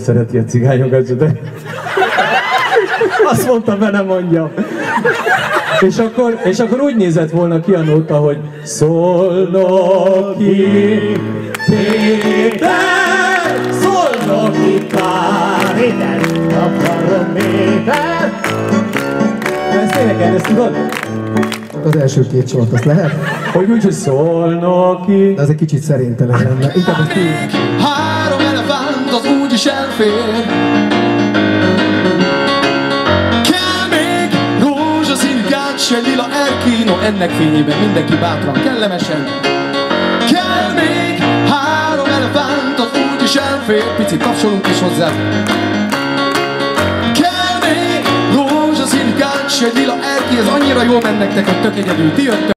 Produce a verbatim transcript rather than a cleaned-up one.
szereti a cigányokat, de azt mondta, be nem mondjam. És akkor, és akkor úgy nézett volna ki a nóta, hogy Szolnoki Péter, Szolnoki Péter, akarom Péter. Ezt énekelni, ezt tudod? Az első két sort, azt lehet? Hogy úgy, hogy Szolnoki. De ez egy kicsit szerénytelen lenne. Inkább ezt így. Három elefánt az úgyis elfér. Kell még rózsaszín gácse, lila erkino, ennek fényében mindenki bátran, kellemesen. Kell még három elefánt az úgyis elfér. Picit tapsolunk is hozzá. Kell még rózsaszín gácse, lila erki, ez annyira jól ment nektek, hogy tök egyedül ti jöttök.